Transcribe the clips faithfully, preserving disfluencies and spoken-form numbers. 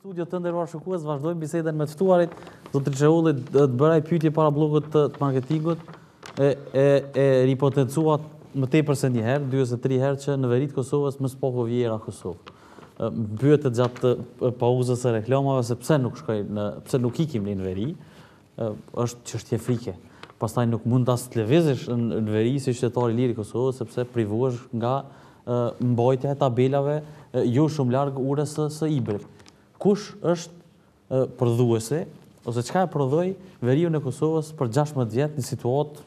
studio të nderuar shikues, vazhdojmë bisedën me të ftuarit. Zotri Çeulli të bëra pyetje para bllokut të mbarketingut e e e ripotencuat më tepër se një herë, dy ose tre herë që në veri të Kosovës më s'poko vjera Kosovë. Mbyetet gjatë pauzës së reklamave se pse nuk shkoj në pse nuk ikim në veri, është çështje frike. Pastaj nuk mund as të lëvizësh në veri si qytetar i lirë i Kosovës sepse privuhesh nga mbajtja e tabelave jo shumë larg urës së Ibrit. Kush është prodhuesi ose çka e prodhoi veriu në Kosovës për gjashtëdhjetë vjet në situatë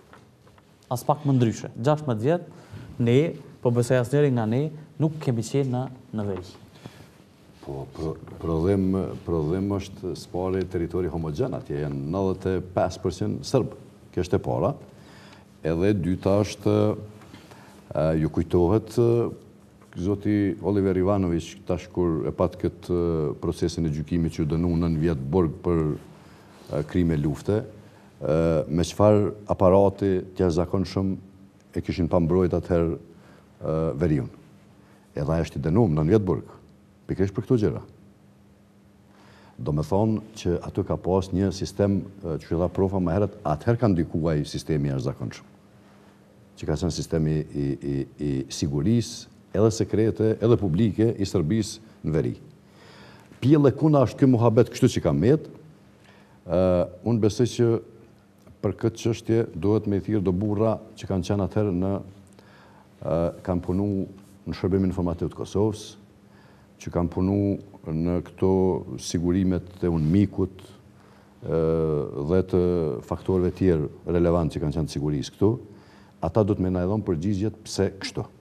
as pak më ndryshe. gjashtëdhjetë vjet ne, po besoj asnjëri nga ne, nuk kemi qenë në në veri. Po, prodhim prodhim është spari territori homogjen, atje janë nëntëdhjetë e pesë përqind serb. Kjo është e para. Edhe e dyta është ju kujtohet Zoti Oliver Ivanović, tash kur e pat këtë procesin e gjykimit që dënu nëntë vjet burg për krime lufte, me çfarë aparati të jashtëzakonshëm e kishin pa mbrojt atëherë veriun. Edhe ai është i dënuar nëntë vjet burg, pikërisht për këto gjëra. Do me thonë që aty ka pas një sistem që dha profa më herët, atëherë ka ndikuar sistemi i jashtëzakonshëm, që ka qenë sistemi i, i, i sigurisë, edhe sekrete, edhe publike, i Serbisë në veri. Pjellë e kuna është kjo muhabet kështu që kam met, uh, unë besoj që për këtë çështje duhet me i thirë do burra që kanë qenë atëherë në, uh, kanë punu në shërbimin informativ të Kosovës, që kanë punu në këto sigurimet të unë mikut uh, dhe të faktorëve tjerë relevant që kanë qenë të sigurisë këtu, ata do të me na e dhonë përgjigjet pse kështu.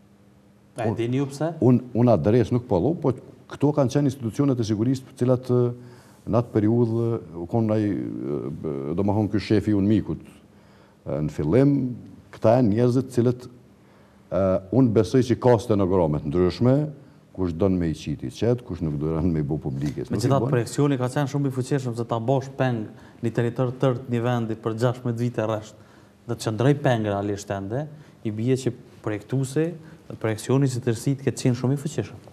A e dini ju pse? Unë un adres nuk po lop, po këto kanë qenë institucionet e sigurisë për cilat në atë periudhë u konë ai, do më thonë ky shefi unë mikut. Në fillim, këta janë njerëzit cilët unë besoj që ka stenogramet ndryshme, kush don me i qiti qetë, kush nuk don me i bo publike. Megjithatë projekcioni ka qenë shumë i fuqishëm se ta bosh peng një territor tërt një vendi për gjashtëdhjetë vite rresht. Dhe të qëndroj peng realisht ende, i bie që projektuesi projekcioni si tërësit këtë qenë shumë i fuqishëm.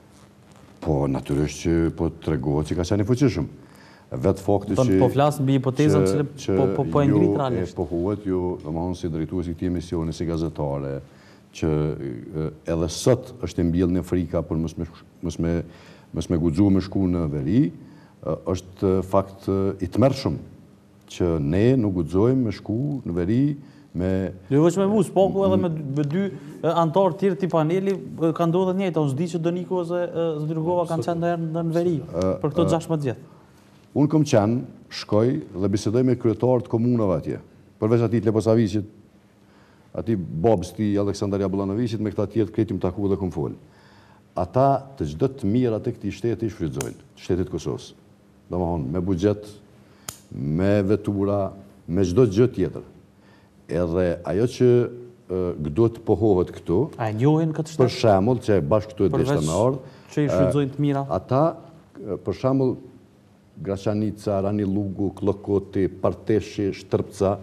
Po, natyrisht që po të regohet që ka qenë i fuqishëm. Vetë fakti që... Po flasë mbi hipotezën që po po e ngrit realisht. E pohuhet ju, dhe më honë si drejtues i këtij emisioni, si gazetare, që edhe sot është e mbjellë një frika për mës me guxu me shku në veri, është fakt i tmerrshëm që ne nuk guxojmë me shku në veri me... Jo veç me mu, s'pako edhe me dy antarë tjerë të paneli, ka ndodhur njëjta, unë s'di që Doniko ose Zdyrgova kanë qenë ndonjëherë në veri për këto gjashtëdhjetë vjet. Unë kam qenë, shkoj dhe bisedoj me kryetarët të komunave atje, përveç atij të Leposavicit, atij babës ti Aleksandar Jablanovićit, me këta tjerë kretim taku dhe kom fol. Ata të çdo të mirat e këtij shteti i shfrytëzojnë, shtetit Kosovës. Domethënë me buxhet, me vetura, me çdo gjë tjetër. Edhe ajo që duhet të pohohet këtu, a e njohin këtë shtet? Për shembull, që bashkë këtu e deshta me ardhë, që i shfrytëzojnë të mira. Ata, për shembull, Graçanica, Rani Lugu, Klokoti, Parteshi, Shtrpca,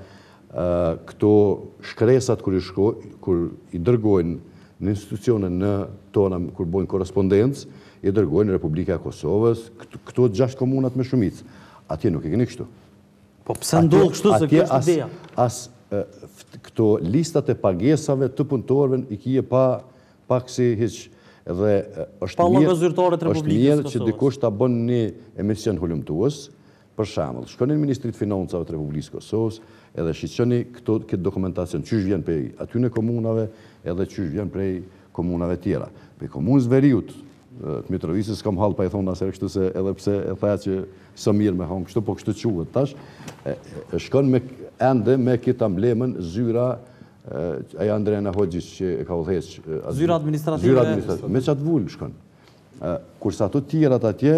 këto shkresat kur i shko, kur i dërgojnë në institucione në tona, kur bojnë korrespondencë, i dërgojnë në Republika e Kosovës, këto gjashtë komunat me shumicë. Atje nuk e keni kështu. Po pse ndodh kështu se kjo është ideja? As këto listat e pagesave të punëtorëve i kije pa pak si hiç dhe është mirë është mirë që dikush ta bën një emision hulumtues, për shembull, shkoni në Ministrinë e Financave të Republikës së Kosovës edhe shiqoni këto këtë dokumentacion çysh vjen prej aty në komunave edhe çysh vjen prej komunave tjera. Për komunës Veriut të Mitrovicës kam hall pa i thonë asherë kështu se edhe pse e tha që së mirë me hon kështu, po kështu quhet tash. Shkon me ende me këtë amblemën zyra aja Andrejana Hoxhić që e ka udhëheq. Zyra administrative. Zyra administrative. Me qatë vull shkon. Kurse ato tjerat atje,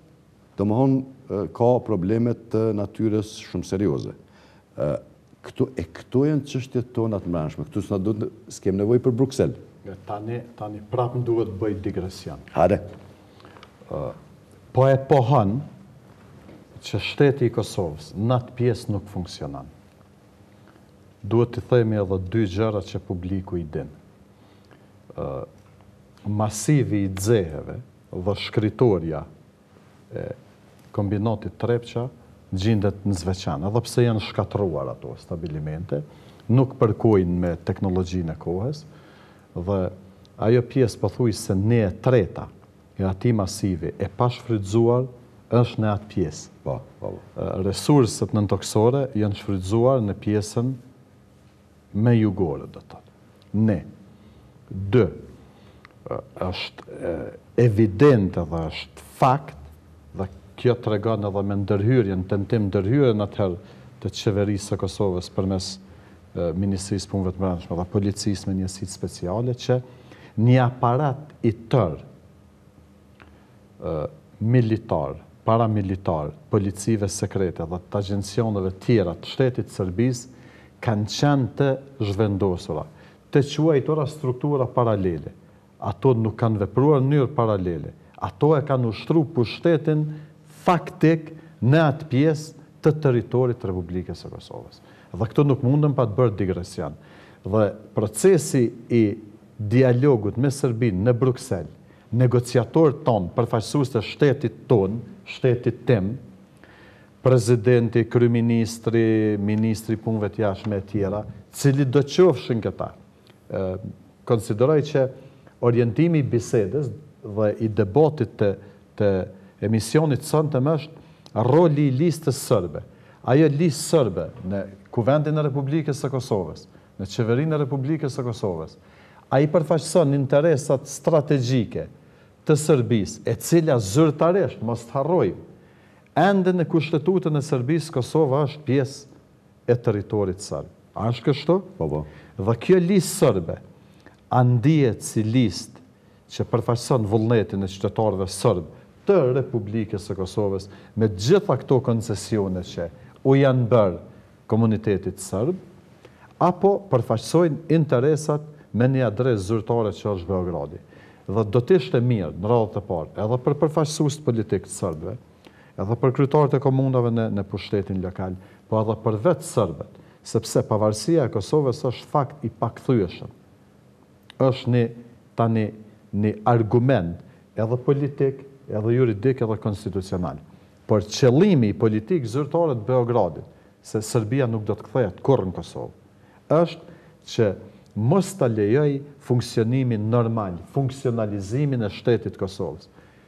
domethënë ka problemet të natyrës shumë serioze. Këto e këto janë çështjet tona të mbrëmshme. Këtu s'na duhet s'kem nevojë për Bruksel. Tani, tani prapë më duhet bëj digresion. Hare. Po e pohon që shteti i Kosovës në atë pjesë nuk funksionon. Duhet të themi edhe dy gjëra që publiku i din. Masivi i xeheve dhe shkritoria kombinatit Trepqa gjendet në Zveçan, edhe pse janë shkatruar ato stabilimente, nuk përkojnë me teknologjinë e kohës, dhe ajo pjesë pëthuj se ne e treta e ati masivi e pashfrydzuar është në atë pjesë. Po, po. Resurset nëntoksore janë shfrydzuar në pjesën me jugore, do të thotë. Ne. Dë, është evident dhe është fakt, dhe kjo të regon edhe me ndërhyrjen, tentim ndërhyrjen atëherë të qeverisë së Kosovës përmes Ministrisë Punëve të Brendshme dhe policisë me njësitë speciale, që një aparat i tërë militar, paramilitar, policive sekrete dhe të agjencioneve tjera të shtetit Serbis kanë qenë të zhvendosura, të quajtura struktura paralele. Ato nuk kanë vepruar në mënyrë paralele. Ato e kanë ushtru pushtetin faktik në atë pjesë të teritorit të Republikës së Kosovës. Dhe këto nuk mundën pa të bërë digresion. Dhe procesi i dialogut me Serbinë në Bruxelles, negociator tonë, përfaqësues të shtetit tonë, shtetit tim, prezidenti, kryeministri, ministri punëve të jashtme e tjera, cili do qofshin këta. Konsideroj që orientimi i bisedës dhe i debatit të, të emisionit sëntëm është roli i listës sërbe. Ajo listë sërbe në Kuvendin e Republikës së Kosovës, në Qeverinë e Republikës së Kosovës, a i përfaqëson interesat strategjike të Serbisë, e cila zyrtarisht, mos të harrojmë, ende në Kushtetutën e Serbisë, Kosova është pjesë e teritorit sërb. A është kështu? Po, po. Dhe kjo listë sërbe, a ndihet si listë që përfaqëson vullnetin e qytetarëve sërb të Republikës së Kosovës me gjitha këto koncesione që u janë bërë komunitetit sërb, apo përfaqësojnë interesat me një adresë zyrtare që është Beogradi. Dhe do të ishte mirë në radhët e parë, edhe për përfaqësuesit politikë të sërbëve, edhe për kryetarët e komunave në, në pushtetin lokal, po edhe për vetë sërbët, sepse pavarësia e Kosovës është fakt i pakthyeshëm. Është një tani një argument edhe politik, edhe juridik, edhe konstitucional. Por qëllimi i politikë zyrtare të Beogradit, se Serbia nuk do të kthehet kurrë në Kosovë, është që mos ta lejoj funksionimin normal, funksionalizimin e shtetit Kosovës.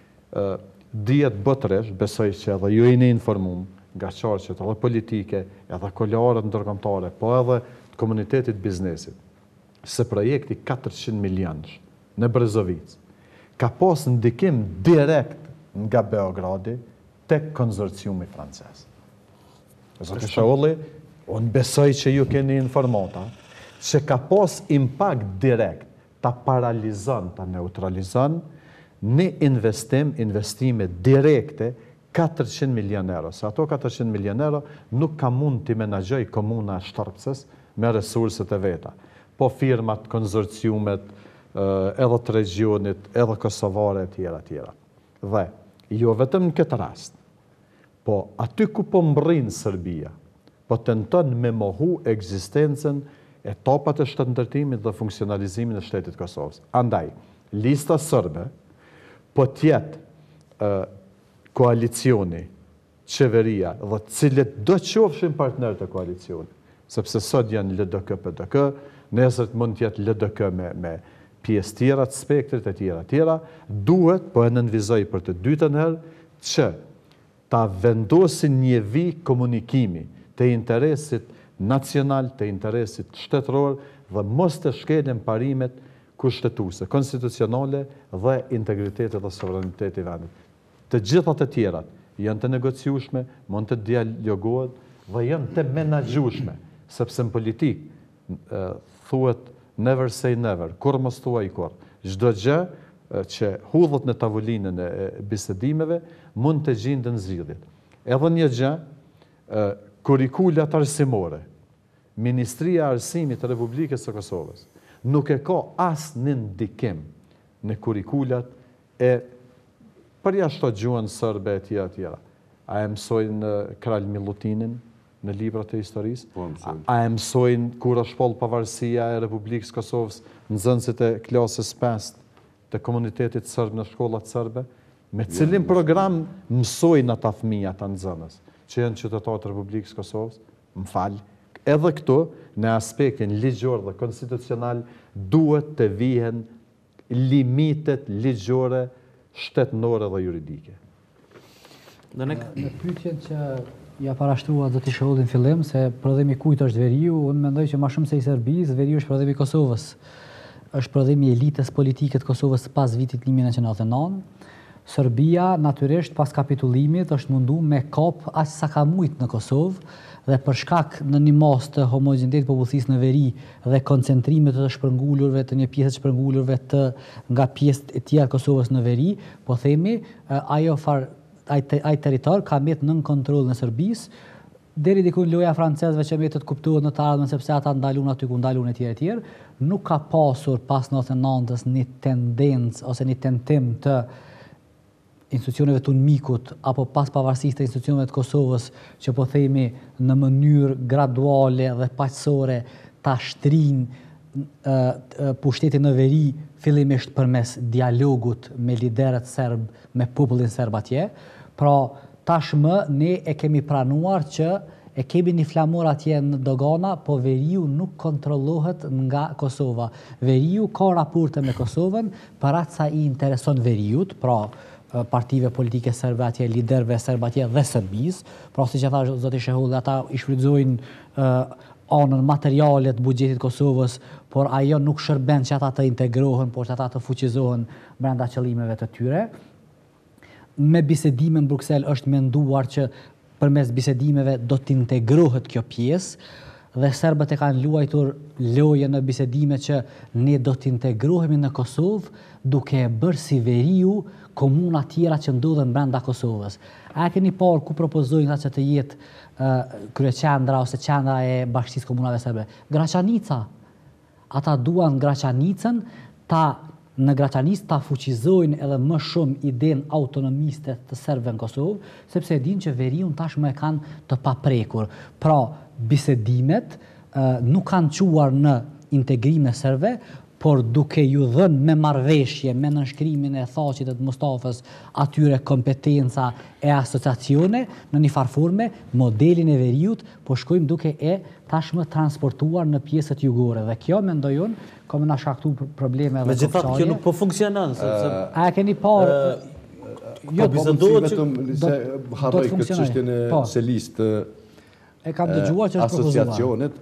Dihet botëresh, besoj që edhe ju jeni informuar nga qarqet edhe politike, edhe kolegarët ndërkombëtare, po edhe të komunitetit biznesit, se projekti katërqind milionësh në Brezovic ka pas ndikim direkt nga Beogradi tek konzorciumi francez. Zotë Shaulli, unë besoj që ju keni informata, që ka pas impact direkt, ta paralizon, ta neutralizon, një investim, investime direkte, katërqind milion euro. Se ato katërqind milion euro nuk ka mund t'i menagjoj komuna Shtarpses me resurset e veta. Po firmat, konzorciumet, edhe të regionit, edhe kosovare, tjera, tjera. Dhe, jo vetëm në këtë rast, po aty ku po mbrin Serbia, po tenton me mohu ekzistencën etapat e shtetëndërtimit dhe funksionalizimin e shtetit Kosovës. Andaj, lista sërbe, po tjetë koalicioni, qeveria dhe cilët do qofshin partner të koalicioni, sepse sot janë L D K P D K, nesërt mund tjetë L D K me, me pjesë tjera të spektrit e tjera tjera, duhet, po e nënvizoj për të dytën herë, që ta vendosin një vi komunikimi të interesit nacional, të interesit shtetëror dhe mos të shkelin parimet kushtetuese, konstitucionale dhe integritetit dhe sovraniteti i vendit. Të gjithat e tjerat janë të negociueshme, mund të dialogohet dhe janë të menaxhueshme, sepse në politik thuhet never say never, kur mos thuaj kur. Çdo gjë që hudhet në tavolinën e bisedimeve mund të gjindën zgjidhjet. Edhe një gjë, kurikulat arsimore, Ministria e Arsimit të Republikës së Kosovës nuk e ka asnjë ndikim në kurikulat e përjashto gjuhën sërbe e tjera tjera. A e mësojnë Kralj Milutinin në librat e historisë? Po, mësojnë. A e mësojnë kur është shpoll pavarësia e Republikës Kosovës nxënësit e klasës pesë të komunitetit sërb në shkollat sërbe? Me cilin program mësojnë ata fëmija të nëzënës, që janë qytetarët të Republikës Kosovës, më falë, edhe këto, në aspektin ligjor dhe konstitucional, duhet të vihen limitet ligjore, shtetënore dhe juridike. Në pyetjen që ja parashtrua do të shohim fillim se prodhimi kujt është veriu, unë mendoj që më shumë se i Serbisë, veriu është prodhimi i Kosovës. Është prodhimi i elitës politike të Kosovës pas vitit një mijë nëntëqind e nëntëdhjetë e nëntë. Serbia natyrisht pas kapitullimit është mundu me kap aq sa ka mujt në Kosovë dhe për shkak në një mos të homogenitetit popullsisë në veri dhe koncentrimit të shpërngulurve të një pjesë të shpërngulurve të nga pjesët e tjera të Kosovës në veri, po themi ajo far ai territor ka mbet nën kontroll në Serbisë, deri diku loja francezëve që mbetët kuptohet në të ardhmen sepse ata ndalun aty ku ndalun e tjerë e tjerë, nuk ka pasur pas nëntëdhjetë e nëntës një tendencë ose një tentim të institucioneve të mikut apo pas pavarësisë të institucioneve të Kosovës që po themi në mënyrë graduale dhe paqësore ta shtrinë pushtetin në veri fillimisht përmes dialogut me liderët serb, me popullin serb atje. Pra tashmë ne e kemi pranuar që e kemi një flamur atje në dogana, po veriu nuk kontrollohet nga Kosova. Veriu ka raporte me Kosovën për atë sa i intereson veriut, pra partive politike serbe atje, liderve serbe atje dhe Serbisë. Pra si që tha zoti Shehulli, ata i shfrytëzojnë anën materiale të buxhetit Kosovës, por ajo nuk shërben që ata të integrohen, por që ata të fuqizohen brenda qëllimeve të tyre. Me bisedime në Bruksel është menduar që përmes bisedimeve do të integrohet kjo pjesë dhe serbët e kanë luajtur loje në bisedime që ne do të integrohemi në Kosovë duke e bërë si veriu komuna tjera që ndodhen brenda Kosovës. A keni parë ku propozojnë ata që të jetë uh, kryeqendra ose qendra e Bashkisë Komunave Serbe? Graçanica. Ata duan Graçanicën ta në Graçanicë ta fuqizojnë edhe më shumë idenë autonomiste të serbëve në Kosovë, sepse e dinë që veriun tashmë e kanë të paprekur. Pra, bisedimet uh, nuk kanë quar në integrim e serbëve, por duke ju dhënë me marrëveshje, me nënshkrimin e Thaqit dhe të Mustafës atyre kompetenca e asociacione në një farforme, modelin e veriut, po shkojmë duke e tashmë transportuar në pjesët jugore. Dhe kjo, mendoj unë, ka më na shkaktu probleme dhe megjithatë kjo nuk po funksionon. A e keni parë? Jo, bisedohet që se harroj këtë çështjen e Selis të asociacionit.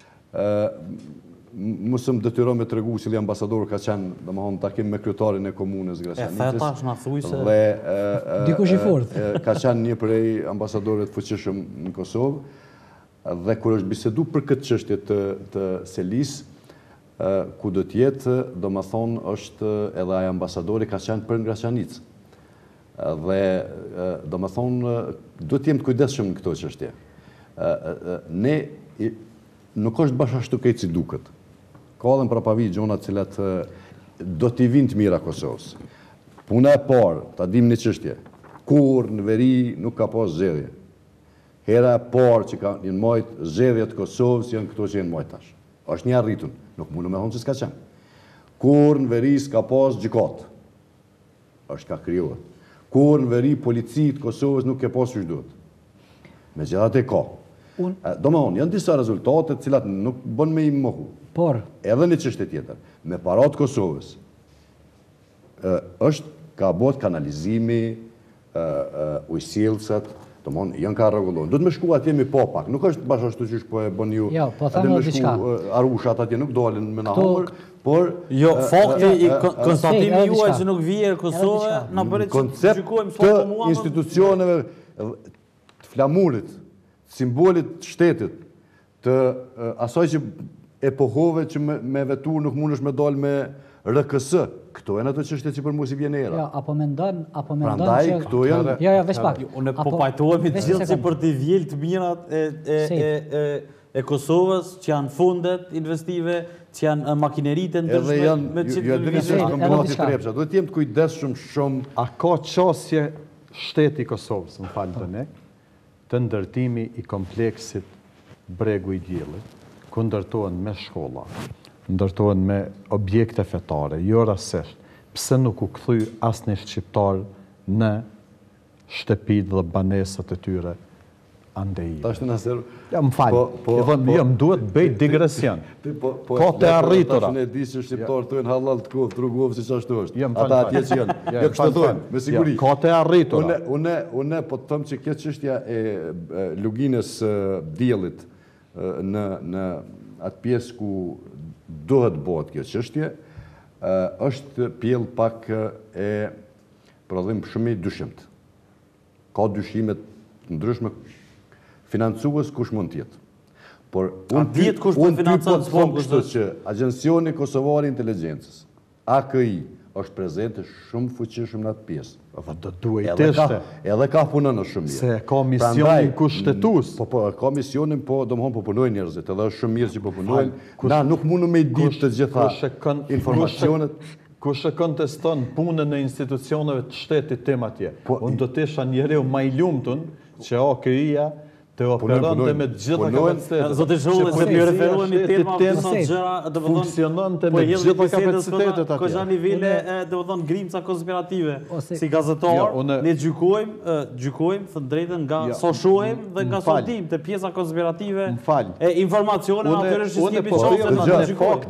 Mësëm detyro me të regu që li ambasador ka qenë, dhe më honë, takim me kryetarin e komunës Graçanicës. E thetash në thuj se... Dikush i fort. Ka qenë një prej ambasadorit fuqishëm në Kosovë, dhe kur është bisedu për këtë çështje të, të Selis, ku do tjetë, do më thonë, është edhe ai ambasadori ka qenë për në Graçanicë. Dhe, do më thonë, do t'jem të kujdesshëm në këto çështje. Ne, nuk është bashkështu këtë si duket. Ka dhe në prapavi gjonat cilat do t'i vinë të mira Kosovës. Puna e parë, ta dim një çështje, kur në veri nuk ka pas zgjedhje. Hera e parë që ka një majtë zgjedhjet Kosovës janë këto që janë majtë tash. Është një arritun, nuk mundu me thonë që s'ka qenë. Kur në veri s'ka pas gjykatë, është ka krijohet. Kur në veri policit Kosovës nuk ke pas që duhet. Megjithatë e ka. Do më honë, janë disa rezultate cilat nuk bën me i mohu. Por? Edhe një çështje tjetër, me parat Kosovës, është ka bot kanalizimi, ujësillësat, do më honë, janë ka rregulluar. Do të me shku atje me po pak, nuk është bashkë ashtu që po e bën ju. Jo, po thamë edhe diçka. Arushat atje nuk dolin me na humër, por jo, fakti i konstatimi juaj që nuk vije Kosovë, na bëri të gjykojmë sot të institucioneve të flamurit, simbolit shtetit, të asaj që e pohove që me vetur nuk mund është me dalë me R K S. Këto e në të çështje që për mu si vjene era. Ja, apo mendon, apo mendon Prandaj, që... këto janë... Ja, ja, veç pak. Unë po pajtohemi të gjithë që për t'i vjellë të mirat e Kosovës, që janë fundet investive, që janë makineritë në edhe janë, ju e dini që kombinati trepsha, do t'jem të kujdesshëm shumë. A ka qasje shteti Kosovës, më falë të ne, të ndërtimi i kompleksit Bregu i Diellit, ku ndërtohen me shkolla, ndërtohen me objekte fetare, jo rasisht, pse nuk u kthy asnjë shqiptar në shtëpit dhe banesat e tyre andej. Ta është në asër... Ja, më falë, jo, më duhet bëj digresion. Ka të arritura. Ta është në e di që shqiptarë të e në halal të kofë, të rrugovë si që ashtu është. Jo, më ata atje që janë. Jo, kështë të thujnë, me siguri. Ka të arritura. Une, po të thëmë që këtë qështja e luginës djelit në atë pjesë ku duhet bëhet këtë qështje, është pjellë pak e prodhim shumë i dyshimt. Ka dyshimet ndryshme financuës kush mund tjetë. Por unë ty po të thëmë kështu që Agjensioni Kosovar i Inteligencës, A K I, është prezente shumë fuqishëm në atë pjesë. Dhe duhet ishte. Edhe ka punën në shumë mirë. Se ka misionin kushtetus. Po, po, ka misionin, po, do më honë po punojnë njerëzit, edhe është shumë mirë që po punojnë. Na, nuk mundu me i ditë të gjitha informacionet. Kush e konteston punën e institucioneve të shtetit tim atje. Unë do të isha njeriu më i lumtur që A K I-ja të operonte me të gjitha kapacitetet. Zotë Zholli, se më referohemi tema disa gjëra, do të thonë, funksiononte me të gjitha kapacitetet atje. Ka janë nivele, do të thonë, grimca konspirative. Si gazetar, ne gjykojmë, gjykojmë të drejtën nga sa shohim dhe nga sa dim të pjesa konspirative e informacione atyre që kemi çfarë në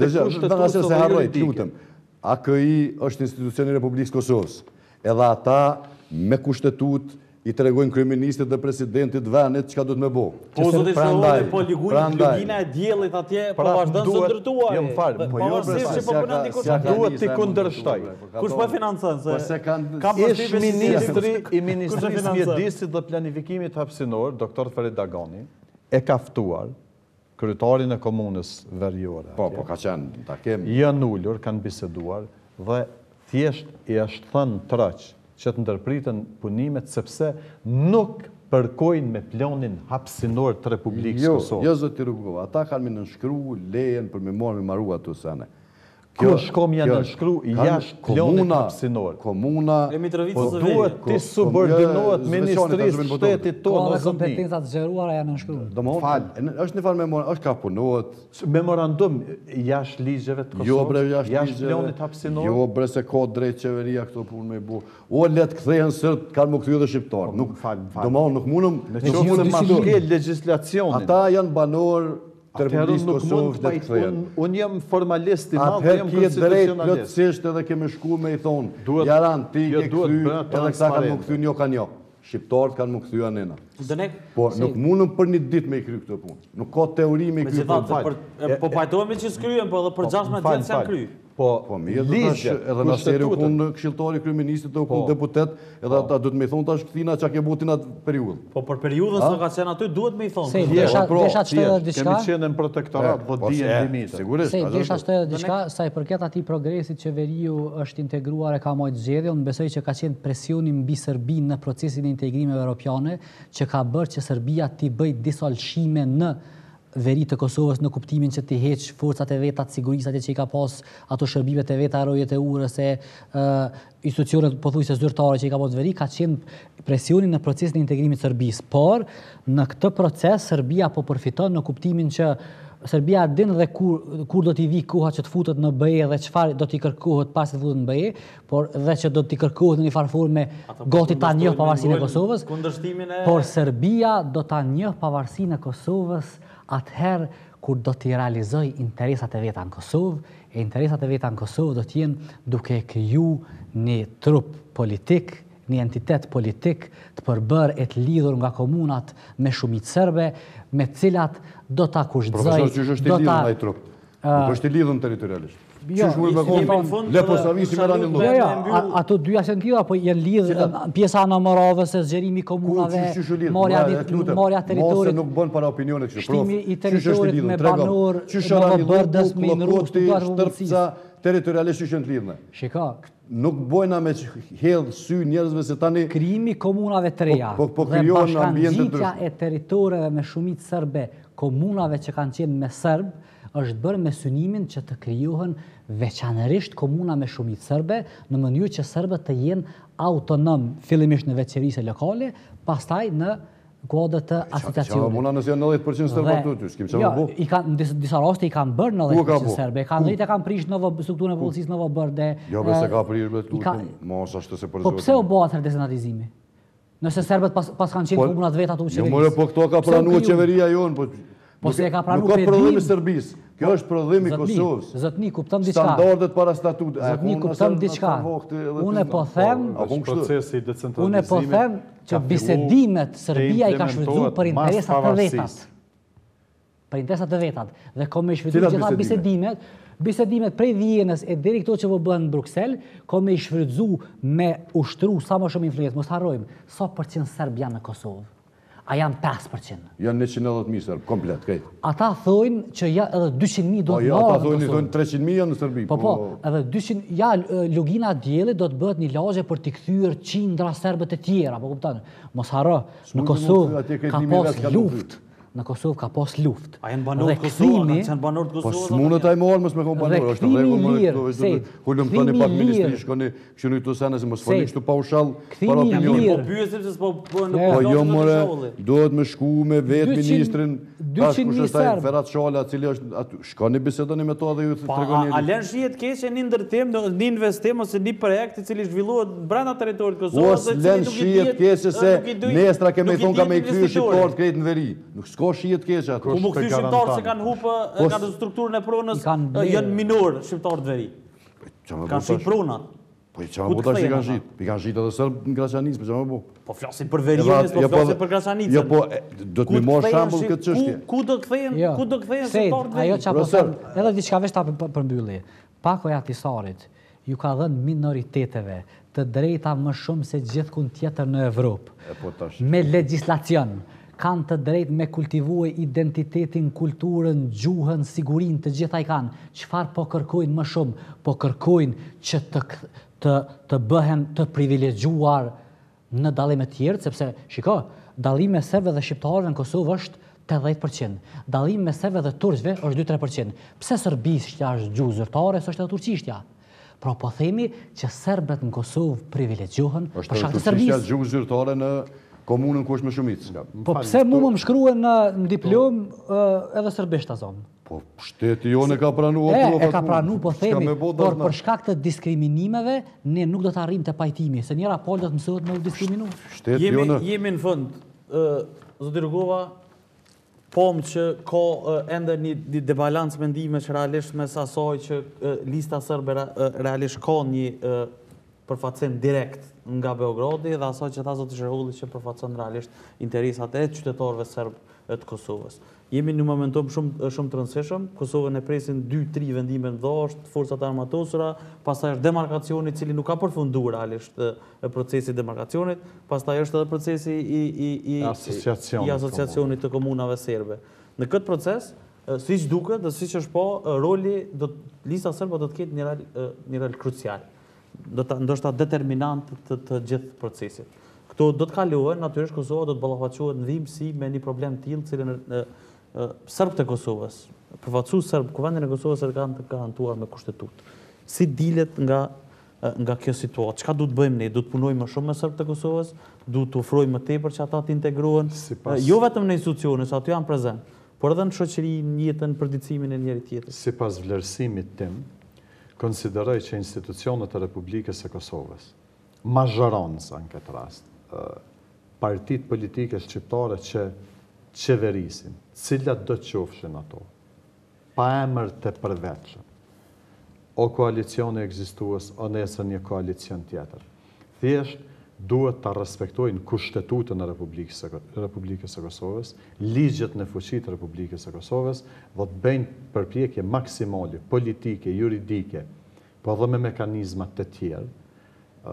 gjykojmë. A K I është institucioni i Republikës Kosovës. Edhe ata me kushtetut i tregojnë kryeministit dhe presidentit venit çka do të më bëj. Po zotë Zholli, po lugina e diellit atje po vazhdon të ndërtuar. Jo, më fal, po jo se po punon dikush atje. Duhet të kundërshtoj. Kush po financon se ka ish ministri i Ministrisë Mjedisit dhe Planifikimit Hapësinor, doktor Ferit Dagani, e ka ftuar kryetarin e komunës veriore. Po, po, ka qenë, ta kemi. Janë ullur, kanë biseduar, dhe thjesht i është thënë traq që të ndërpritën punimet, sepse nuk përkojnë me planin hapësinor të Republikës Kosovë. Jo, zoti Rugova, ata kanë me nënshkru lejen për me marrë me maru ato sene. Kjo shkom janë nënshkru jashtë planit hapësinor. Komuna... Po duhet ti subordinohet Ministrisë Shtetit tonë. Ka dhe kompetencat zgjeruara janë nënshkru. Do më falë, është një farë memorandum, është ka punohet... Memorandum jashtë ligjeve të Kosovës? Jo, bre, jashtë ligjeve. Jashtë planit hapësinor? Jo, bre, se ka drejt qeveria këto punë me bu. O, letë këthejën sërt, kanë më këthy dhe shqiptarë. Do më nuk mundëm... Në që se ma shke legislacionin. Ata janë banor të Republikës Kosovës dhe të këthejën. Unë jam formalist i madhë, jam konstitucionalist. Atëherë plotësisht edhe kemi shku me i thonë, jaran, ti ke këthy, edhe këta kanë më këthy njo ka njo. Shqiptarët kanë më këthy anena. Po, nuk mundëm për një dit me i kry këtë punë. Nuk ka teori me i kry këtë punë. Po pajtojme që s'kryen, po edhe për gjashme të jetë që janë kry. Po mirë, edhe në seri u kunë këshiltari kryeministit dhe u kunë deputet, edhe ata duhet me i thonë tash këtina që a ke botin atë periudhë. Po për periudhën së ka qenë aty, duhet me i thonë. Se, desha të shtojë dhe diçka? Kemi qenë në protektorat, dhe dijen limite. Se, desha të shtojë dhe diçka, sa i përket ati progresit që veriu është integruar e ka mojtë zgjedhje, unë besoj që ka qenë presioni mbi Serbinë në procesin e integrimeve europiane, që ka bërë që Serbia t'i bëjt disa lëshime në veri të Kosovës në kuptimin që t'i heq forcat e veta të sigurisë atje që i ka pas ato shërbimet e veta, rojet e urës, e institucionet pothuajse zyrtare që i ka pas veri, ka qenë presioni në procesin e integrimit të Serbisë. Por në këtë proces Serbia po përfiton në kuptimin që Serbia din dhe kur, kur do t'i vi koha që të futet në B E dhe çfarë do t'i kërkohet pas të futet në B E, por dhe që do t'i kërkohet në një farë forme gati ta njeh pavarësinë e Kosovës. Por Serbia do ta njeh pavarësinë e Kosovës atëherë kur do t'i realizoj interesat e veta në Kosovë, e interesat e veta në Kosovë do t'jenë duke kriju një trup politik, një entitet politik të përbër e të lidhur nga komunat me shumicë serbe, me cilat do t'a kushtzoj... Profesor, që është i lidhur nga i trup? Nuk është i lidhur territorialisht? Që shmu i me konë, lepo savisi me rani lukë? Jo, jo, ato dyja që në tjera, po jenë lidhë pjesa në Moravës, zgjerimi komunave, marja teritori... Mose nuk bënë para opinionet kështë, prof. Shtimi i teritorit me banor, me bërdës, me nërus, të duar vëmësisë. Territorialisht që në të lidhme. Shika. Nuk bojna me hedhë sy njerëzve se tani... Krimi komunave të reja dhe bashkangjitja e teritoreve me shumit sërbe, komunave që kanë qenë me sërbë, është bërë me synimin që të krijohen veçanërisht komuna me shumicë sërbe, në mënyrë që sërbët të jenë autonom, fillimisht në veçërisë lokale, pastaj në kode të Qa asociacionit. muna nëse janë nëntëdhjetë përqind sërbë aty, ty, s'kem qa Jo, më bu. i kanë, në dis- disa raste i kanë bërë Ku e ka nëntëdhjetë përqind bu? serbe, e kanë drejtë e kanë prish në strukturën e policisë në bërde. Jo, be se ka prirë me të lutem, mos ashtë se për Po zotin. pse u bëha atëherë desenatizimi? Nëse serbët pas, pas kanë qenë komunat vetë ato u Jo, qeverisë. more, po këto ka Pse u pranua kriju? qeveria jonë, po... Po se e ka pranu Nuk ka Pedim. prodhim i Serbisë, kjo është prodhim i Zotni, Kosovës. zotni, kuptëm diçka. Standardet para statut. Zotni, kuptëm diçka. Unë po them, Apo Është kështu. procesi i unë po decentralizimit them që ka bisedimet fillu Serbia i ka të shfrytzuar implementohet për mas interesat të pavarësisë. vetat. Për interesat të vetat. Dhe ko me shfrytzu Cilat gjitha bisedimet? bisedimet, bisedimet prej Vienës e deri këto që po bëhen në Bruksel, ko me shfrytzu me ushtru sa më shumë influencë. Mos harrojmë, sa përqind serb janë në Kosovë? A janë pesë përqind? Janë njëqind e dhjetë mijë serb, komplet, kejt. Ata thojnë që ja edhe dyqind mijë do Po të jo, marrë ata në thonë, Kosovë. thonë treqind mijë janë në Serbi. Po po, edhe dyqind, ja, lugina djeli do të bëhet një lagje për t'i kthyer qindra serbët e tjera, po kupton? Mos harro, në S'mund të Kosovë mund të atje këtë ka një mijë pas vetë ka luftë. Në Kosovë ka pas luftë. A janë banorë të Dhe Kosovës, kthimi- kanë qenë banorë të Po Kosovës. s'munët ai morë, mos me kom banorë, Dhe është kthimi rregull, i më lirë, këto, Sejt, Hulëm kthimi tani pak i ministri, lirë. shkoni, kështu këtu sene, se mos foni Sejt, kështu pa ushall kthimi para i opinionit. lirë. Po pyesim se s'po bëhen në Jo, Po jo, plazhin e more, Kosovës. duhet me shku me vetë dyqind ministrin, tash dyqind kush mijë është ai serb. Ferhat Shala, cili është aty. Shkoni bisedoni me to dhe ju Po, tregoni. a, a lën shihet keqe një ndërtim, në- një investim ose një projekt i cili zhvillohet brenda territorit të Kosovës. Os dhe cili lën nuk i shihet dihet- keqe se nuk i di- nestra kemi nuk i thonë ka me i dihet kthyer investitori. shqiptarët krejt në veri. Nuk s'ka shihet keqe atë. Po më kthy Kush të shqiptarë se garanton? kanë hupë, Po, kanë strukturën e pronës, I kanë e, blerë. janë minor shqiptarë të veri. Qa me Kanë bu shit tash? pronat. Po çama Ku bu të tash i kthehen kanë ata? shit. I kanë shit edhe serb në Graçanicë, po çama bu. Po flasin për Verienës, po Jo, po, flasin për Graçanicën. Jo, po e, do të Ku më të marr kthehen shembull shqip- këtë çështje. Ku, ku do kthehen, Jo. ku do kthehen Sejt, shqiptarët të ajo veri? që po Profesor. them, edhe diçka veç ta për- përmbylli. Pakoja Tisarit ju ka dhënë minoriteteve të drejta më shumë se gjithkund tjetër në Evropë. E po tash. Me legjislacion kanë të drejtë me kultivue identitetin, kulturën, gjuhën, sigurinë, të gjitha i kanë. Çfarë po kërkojnë më shumë? Po kërkojnë që të k- të të bëhen të privilegjuar në dallime të tjerë, sepse shiko, dallimi mes serbëve dhe shqiptarëve në Kosovë është tetëdhjetë përqind. Dallimi mes serbëve dhe turqëve është dy tre përqind. Pse serbishtja është gjuhë zyrtare, s'është edhe turqishtja? Pra po themi që serbët në Kosovë privilegjohen për Është shkak të turqishtja Serbisë. gjuhë zyrtare në komunën ku është më shumicë. Po pse mu më më shkruen në në diplom ë, edhe serbisht ta zonë? Po shteti jonë e ka pranuar E, provat e ka mu. pranu, po Çka themi, me bo, por dashna? për shkak të diskriminimeve, ne nuk do të arrim të pajtimi, se njëra pol do të mësohet me u diskriminu. Shteti Jemi, jonë jemi në fund, ë, zoti Rugova, pom që ka ë, ende një, një debalancë mendime që realisht mes asaj që ë, lista sërbe ra- ë, realisht ka një ë, përfaqësim direkt nga Beogradi dhe asaj që tha zoti Sherhulli që përfaqëson realisht interesat e qytetarëve serb të Kosovës. Jemi në momentum shumë shumë të rëndësishëm. Kosovën e presin dy tri vendime ndoshtë, forcat armatosura, pastaj është demarkacioni i cili nuk ka përfunduar realisht ë, e procesi i demarkacionit, pastaj është edhe procesi i i i Asociacionit i asociacionit të komunave serbe. Në këtë proces, ë, siç duket dhe siç është po, ë, roli do të- lista serbe do të ketë një rol ë, një rol krucial. Do të ndoshta determinant të, të gjithë procesit. Këto do të kalohen, natyrisht Kosova do të ballafaqohet në dhimbësi me një problem të tillë, cilën ë, ë, serbët e Kosovës, përfaqësues serb kuvendin e Kosovës e kanë të garantuar me kushtetutë. Si dilet nga ë, nga kjo situatë? Çka duhet bëjmë ne? Duhet punojmë më shumë me serbët e Kosovës, duhet të ofrojmë më tepër që ata të integrohen, Sipas- ë, jo vetëm në institucione, se aty janë prezent, por edhe në shoqëri, në jetën, përditësimin e njëri tjetrit. Si pas vlerësimit tim, konsideroj që institucionet e Republikës së Kosovës, mazhoronca në këtë rast, ë, partit politike shqiptare që qeverisin, cilat do të qofshin ato, pa emër të përveçëm, o koalicioni ekzistues, o nesër një koalicion tjetër. Thjesht duhet të respektojnë kushtetutën e Republikës së Republikës së Kosovës, ligjet në fuqi të Republikës së Kosovës, dhe të bëjnë përpjekje maksimale, politike, juridike, po edhe me mekanizmat të tjerë, ë,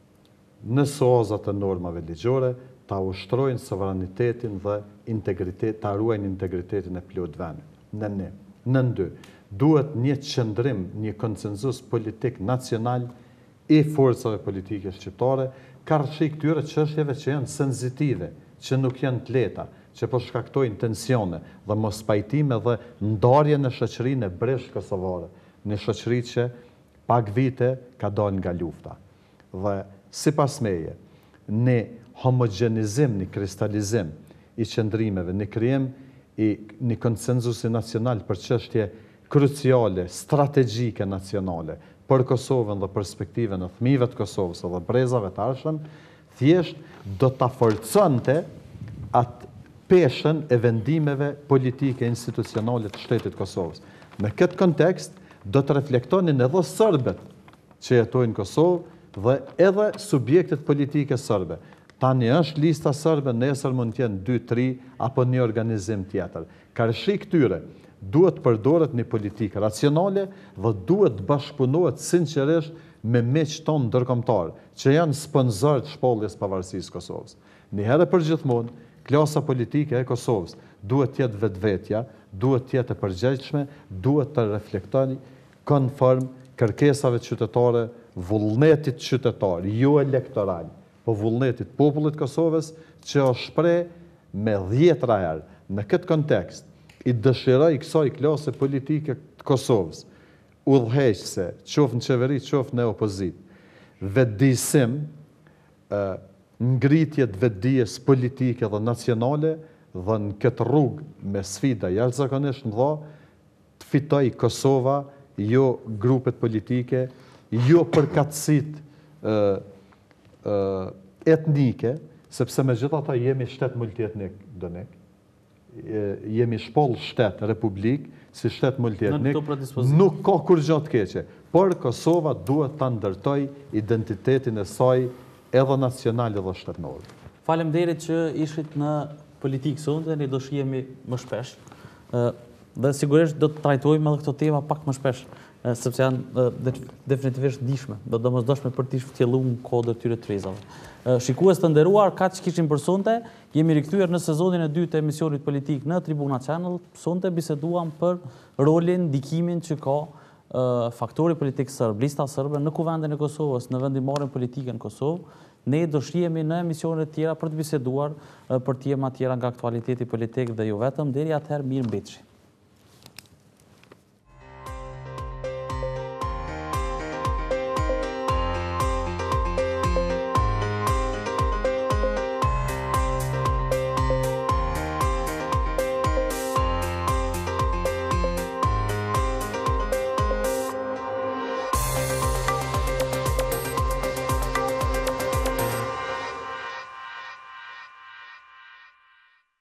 në sozat e normave ligjore, ta ushtrojnë sovranitetin dhe integritet, ta ruajnë integritetin e plot vendit. Në një. Në dy, duhet një qëndrim, një konsenzus politik nacional i forcave politike shqiptare, karshi këtyre çështjeve që janë senzitive, që nuk janë të lehta, që po shkaktojnë tensione dhe mos pajtime dhe ndarje në shoqërinë e breshtë kosovare, në shoqëri që pak vite ka dalë nga lufta. Dhe sipas meje, në homogenizim, në kristalizim i qëndrimeve, në krijim i një konsenzusi nacional për çështje kruciale, strategjike nacionale, për Kosovën dhe perspektive në fëmijëve të Kosovës dhe brezave të ardhshëm, thjesht do ta forconte atë peshën e vendimeve politike institucionale të shtetit Kosovës. Në këtë kontekst, do të reflektonin edhe sërbet që jetojnë në Kosovë dhe edhe subjektet politike sërbe. Tani është lista sërbe, nesër mund t'jenë dy, tri, apo një organizim tjetër. Karshi këtyre duhet përdoret një politikë racionale dhe duhet bashkëpunohet sinqerisht me miqtë tonë ndërkombëtar, që janë sponsorë të shpalljes pavarësisë Kosovës. Një herë për gjithmonë, klasa politike e Kosovës duhet t'jetë vetvetja, duhet t'jetë e përgjegjshme, duhet të reflektoni konform kërkesave qytetare, vullnetit qytetar, jo elektoral, po vullnetit popullit Kosovës, që është shpreh me dhjetra herë. Në këtë kontekst, i dëshiroj kësaj klase politike të Kosovës, udhëheqëse, qoftë në qeveri, qoftë në opozit, vetëdijsim, ngritje të vetëdijes politike dhe nacionale, dhe në këtë rrugë me sfida jashtëzakonisht mëdha, të fitoj Kosova, jo grupet politike, jo përkatësit etnike, sepse me gjitha ta jemi shtet multietnik dënik, jemi shpoll shtet republik, si shtet multietnik, nuk ka kur gjatë keqe, por Kosova duhet ta ndërtoj identitetin e saj edhe nacional edhe shtetnor. Faleminderit që ishit në politikë sonte, ne do shihemi më shpesh. Dhe sigurisht do të trajtojmë edhe këto tema pak më shpesh, sepse janë definitivisht ndihshme, do domosdoshme për të shtjelluar kodët tyre të rrezave. Shikues të nderuar, kaq kishim për sonte, jemi rikthyer në sezonin e dytë të emisionit politik në Tribuna Channel. Sonte biseduam për rolin, ndikimin që ka faktori politik serb, lista serbe në kuvendin e Kosovës, në vendimarrjen politike në Kosovë. Ne do shihemi në emisionet tjera për të biseduar për tema tjera nga aktualiteti politik dhe jo vetëm. Deri atëherë, mirë mbetëshi.